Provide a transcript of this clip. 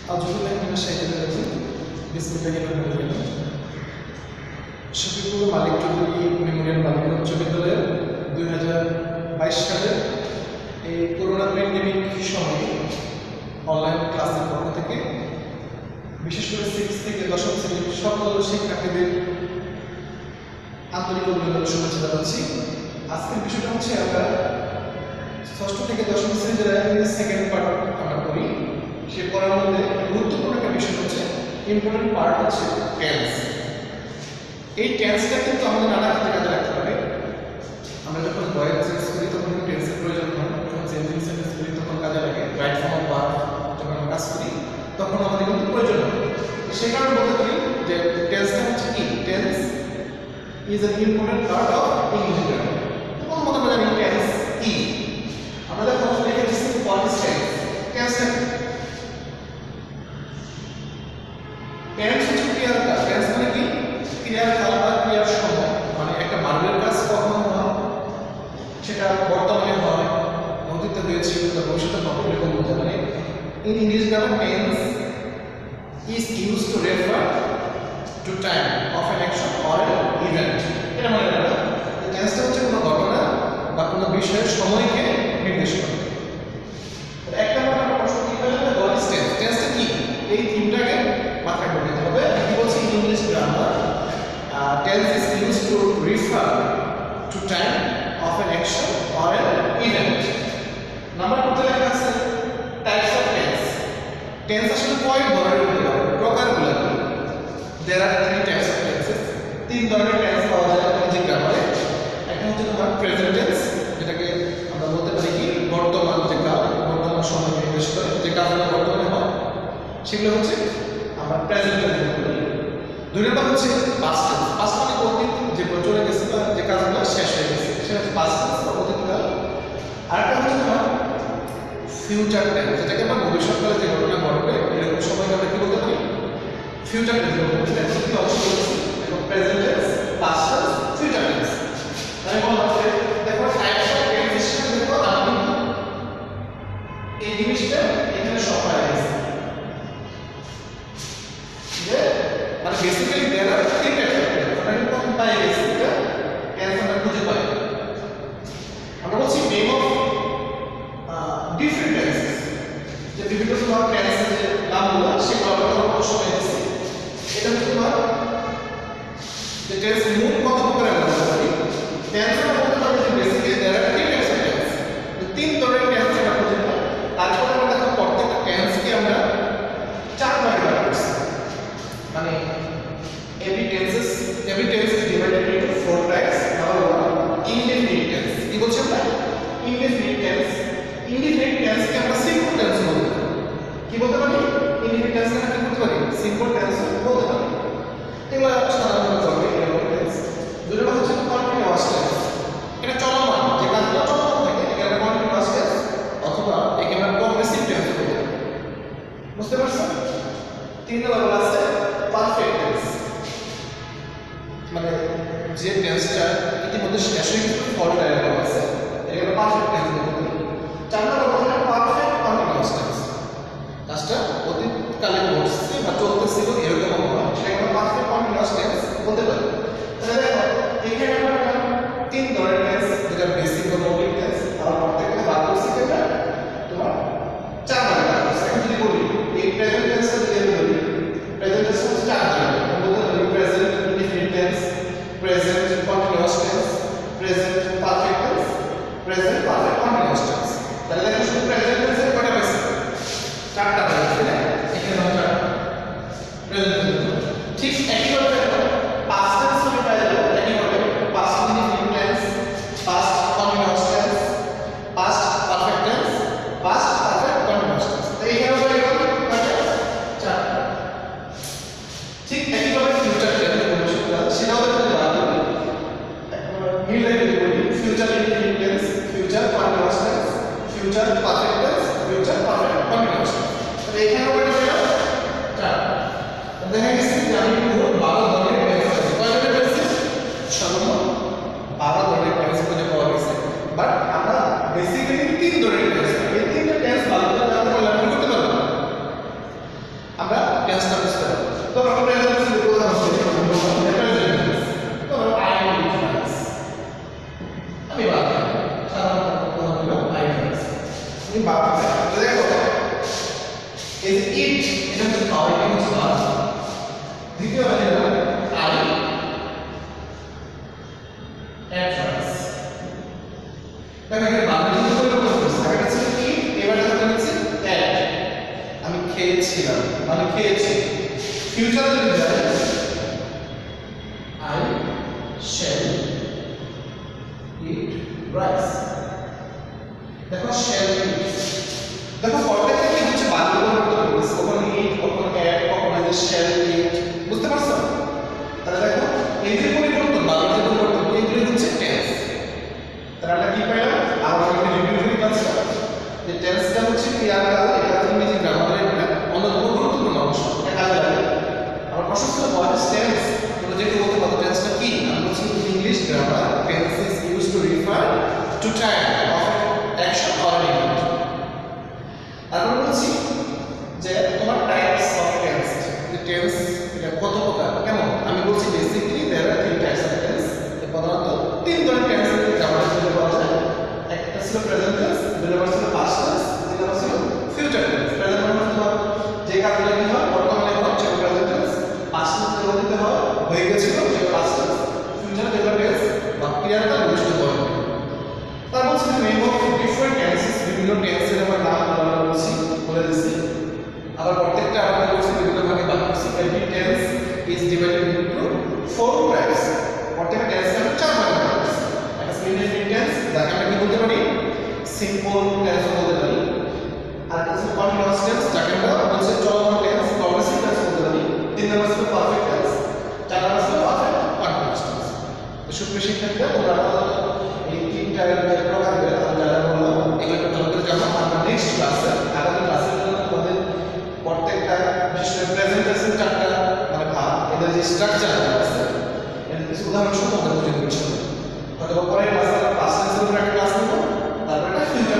মালিক Chowdhury Memorial বালিকা উচ্চ বিদ্যালয়ের 2022 সালের এই করোনা প্যান্ডেমিক সময়ে অনলাইন ক্লাসের পক্ষ থেকে বিশেষ করে 6 থেকে 10ম শ্রেণীর সকল শিক্ষার্থীদের আন্তরিক অভিনন্দন শুভেচ্ছা জানাচ্ছি। আজকের বিষয়টা হচ্ছে আমরা 6ষ্ঠ থেকে 10ম শ্রেণীর যারা সেকেন্ড পার্ট আমরা করি, সে পড়ার মধ্যে গুরুত্বপূর্ণ একটা বিষয় হচ্ছে ইম্পর্টেন্ট পার্ট হচ্ছে টেন্স। এই টেন্সটা কিন্তু আমাদের নানা ক্ষেত্রে কাজে লাগতে পারে। আমরা যখন ভয়েস চেঞ্জ করি তখন টেন্সের প্রয়োজন হয়, যখন চেঞ্জিং সেন্টেন্স করি তখন কাজে লাগে, রাইট ফর্ম অফ ভার্ব যখন আমরা কাজ করি তখন আমাদের কিন্তু প্রয়োজন হয়। সেই কারণে বলতে পারি যে টেন্সটা হচ্ছে কি, tense is an important part of English grammar. তখন মনে করেন টেন্স কি, আমরা যখন লিখে দিচ্ছি পলিস টেন্স, টেন্সটা কি? টেন্স হচ্ছে ক্রিয়ার কাজ। টেন্স মানে কি? ক্রিয়ার কাল বা ক্রিয়ার সময়, মানে একটা ভার্বের কাজ কখন হয়, সেটা বর্তমানে হয়, অতীতে হয়েছিল বা ভবিষ্যতে হবে, এরকম বলতে পারে। In English grammar tense is used to refer to time of an action or an event. এটা মনে রাখবেন, টেন্সটা হচ্ছে কোনো ঘটনা বা কোনো বিষয়ের সময়কে নির্দেশ করে। একটা আমরা প্রশ্ন কি পেলাম, হোয়াট ইজ টেন্স? টেন্সটা কি? এই থিমটাকে মাথায় রাখতে হবে। কি বলছি in English grammar tense is used to refer to time of an action or an event. Number 2 তে লেখা আছে টাইপস অফ টেন্স। টেন্স আসলে কয় ধরনের হতে পারে, প্রকারগুলো কি? There are 3 types of tenses. তিন ধরনের টেন্স পাওয়া যায় ইংরেজি গ্রামারে। একটা হচ্ছে তোমার প্রেজেন্ট টেন্স, যেটাকে আমরা বলতে পারি কি বর্তমান যে কাল, বর্তমান সময় নির্দেশ করে যে কাজগুলো বর্তমানে হয় সেগুলো হচ্ছে আমরা প্রেজেন্ট টেন্স বলি। দুই নম্বর হচ্ছে পাস্ট টেন্স। পাস্ট মানে অতীত, যে চলে গেছে বা যে কাজগুলো শেষ হয়ে গেছে সেটা হচ্ছে পাস্ট টেন্স বা অতীতকাল। আরেকটা হচ্ছে তোমার ফিউচার টেন্স, যেটাকে আমরা ভবিষ্যৎকালে যে ঘটনা ঘটবে এরকম সময়কে আমরা কি বলতে পারি, ফিউচার টেন্স বলতে পারি। টেন্স কি অবশ্যই বলছি, এবং present tense, past tense, future tense. আমি বললাম যে দেখো টাইপস অফ টেন্স হিসেবে দেখো আমি এই জিনিসটা এখানে সব পাই গেছি, যে মানে basically there are 3 types of tense. আমরা কিন্তু কখন পাই গেছি এটা টেন্স আমরা খুঁজে পাই। আমরা বলছি নেম অফ ডিফারেন্ট টেন্সেস, যে বিভিন্ন তোমার টেন্সের যে নামগুলো সেগুলো আমরা কোনো সময় দিচ্ছি। এটা হচ্ছে তোমার যে টেন্স মূল কত প্রকার আমরা বলতে পারি। টেন্স আমরা বলতে পারি যে basically there are 3 types of tense, তিন ধরনের টেন্স আমরা খুঁজে পাই। তারপরে আমরা দেখো প্রত্যেকটা টেন্সকে আমরা 4 ভাগে ভাগ করছি, মানে every tense is divided into 4 types. Number 1 indefinite tense। কি বলছি আমরা? indefinite tense। indefinite tense কে আমরা simple tense বলতে পারি। কি বলতে পারি? indefinite tense কে আমরা কি বলতে পারি? simple tense বলতে পারি। এগুলো সাধারণত চলবে এরকম tense। দুই নম্বর হচ্ছে continuous tense। এটা চলমান, যে কাজগুলো চলমান থাকে একে আমরা continuous tense অথবা একে আমরা progressive tense বলতে পারি। বুঝতে পারছেন? তিন নম্বর আছে পারফেক্ট টেন্স, মানে যে টেন্সটা ইতিমধ্যে শেষ হয়ে গেছে, ফল্ট এরকম আছে, এটাকে পারফেক্ট টেন্স বলতে পারি। 4 নম্বর হলো পারফেক্ট কন্টিনিউয়াস টেন্স। কাজটা অতীতকালে ঘটছে বা চলতেছিল এরকম হয়, সেটাকে আমরা পারফেক্ট কন্টিনিউয়াস টেন্স বলতে পারি। তাহলে দেখো এখানে আমরা 3 ধরনের টেন্স, যেটা বেসিক বা মৌলিক টেন্স, আর প্রত্যেকটা ভাগ করছি যেটা তোমার 4 ভাগে ভাগ করছি। আমি যদি বলি এই প্রেজেন্ট টেন্সটা যদি আমি বলি, প্রেজেন্ট টেন্স হচ্ছে 4 ধরনের। আমরা বলতে পারি present indefinite tense, present continuous tense, present perfect tense, present perfect continuous tense. তাহলে দেখো শুধু প্রেজেন্ট টেন্সের কয়টা পাইছি? 4টা পাইছি না? এখানে আমরা 4টা প্রেজেন্ট টেন্স। ঠিক একইভাবে দেখো পাস্ট টেন্স আমরা পাই যাব একইভাবে past indefinite tense, past continuous tense, past perfect tense, past perfect continuous tense. তো এখানেও পাই গেল কয়টা? 4টা। ঠিক একইভাবে ফিউচার টেন্স ভবিষ্যৎকাল, সেটাও যদি ভালো মিল রেখে বলি future indefinite tense, future continuous tense, future perfect tense, future perfect continuous tense. তাহলে এখানেও কয়টা পেলাম? 4টা। তো দেখা গেছে যে আমি পুরো 12 ধরনের টেন্স আছে। কয় ধরনের টেন্স? সর্বমোট 12 ধরনের টেন্স খুঁজে পাওয়া গেছে। বাট আমরা বেসিক্যালি 3 ধরনের টেন্স, এই 3টা টেন্স ভালো করে জানতে পারলে আমরা করতে পারবো। এই বাবা দেখো এই যে ইট এটা হচ্ছে পাওয়ার এটা হচ্ছে ভার্ব দ্বিতীয় মানে আই এট রাইস দেখো এখানে বাংলা কিন্তু পরিবর্তন করছে আগে ছিল ইট এবারে দেখা যাচ্ছে এট আমি খেয়েছিলাম মানে খেয়েছি ফিউচার যদি যায় I shall eat rice দেখো shall eat দেখো প্রত্যেকটা কি হচ্ছে বাক্য পরিবর্তন করছে কখনো eat কখনো add কখনো যে shall eat বুঝতে পারছো তাহলে দেখো এই যে পরিবর্তন বাক্যের যে পরিবর্তন এইগুলো হচ্ছে টেন্স তাহলে আমরা কি পাইলাম আমরা একটা রিভিউ করি পাচ্ছি যে টেন্সটা হচ্ছে ক্রিয়াকাল এটা ইংরেজি গ্রামারের একটা অন্যতম গুরুত্বপূর্ণ অংশ এটা কাজে লাগে আমার প্রশ্ন ছিল হোয়াট ইজ টেন্স তোমরা যেটা বলতে পারো টেন্সটা কি আমি বলছি English grammar tense is used to refer to time of action or an event তারপর বলছি যে তোমার টাইপস অফ টেন্স যে টেন্স এটা কত প্রকার কেমন আমি বলছি basically there are three types of tense এই প্রধানত তিন ধরনের টেন্স গ্রামারে যেটা বলা যায় একটা ছিল প্রেজেন্ট টেন্স দুই নম্বর ছিল পাস্ট টেন্স তিন নম্বর ছিল ফিউচার টেন্স প্রেজেন্ট মানে তোমার যে কাজগুলো কি হয় বর্তমানে হচ্ছে প্রেজেন্ট টেন্স পাস্ট টেন্স যেগুলো দিতে হয় হয়ে গেছিল সেটা পাস্ট টেন্স ফিউচার যেগুলো টেন্স বা ক্রিয়াকাল বুঝতে পারবে তারপর হচ্ছে নেম অফ ডিফারেন্ট টেন্সেস বিভিন্ন টেন্সের আমরা নাম বলছি বলে দিচ্ছি আবার প্রত্যেকটা আমরা বলছি বিভিন্ন ভাগে ভাগ করছি every tense is divided into four types প্রত্যেকটা টেন্সকে আমরা চার ভাগে ভাগ করছি একটা ইনডেফিনিট টেন্স যাকে আমরা কি বলতে পারি সিম্পল টেন্স বলতে পারি আর একটা হচ্ছে কন্টিনিউয়াস টেন্স যাকে আমরা বলছি চলমান টেন্স প্রগ্রেসিভ টেন্স বলতে পারি তিন নম্বর হচ্ছে পারফেক্ট টেন্স চার নম্বর হচ্ছে পারফেক্ট কন্টিনিউয়াস টেন্স তো সুপ্রিয় শিক্ষার্থীরা তোমরা এই তিনটা প্রকারের যারা বললাম এগুলো একটু ভালো করে জানো আমরা নেক্সট ক্লাসে আগামী ক্লাসের জন্য তোমাদের প্রত্যেকটা বিশেষ করে প্রেজেন্ট টেন্সের চারটা মানে ভাগ এদের যে স্ট্রাকচার আছে এর কিছু উদাহরণ সহ তোমাদের বুঝিয়ে দিচ্ছি হয়তো পরের ক্লাসে আমরা পাস্ট টেন্সের উপর একটা ক্লাস নেব তারপর একটা ফিউচার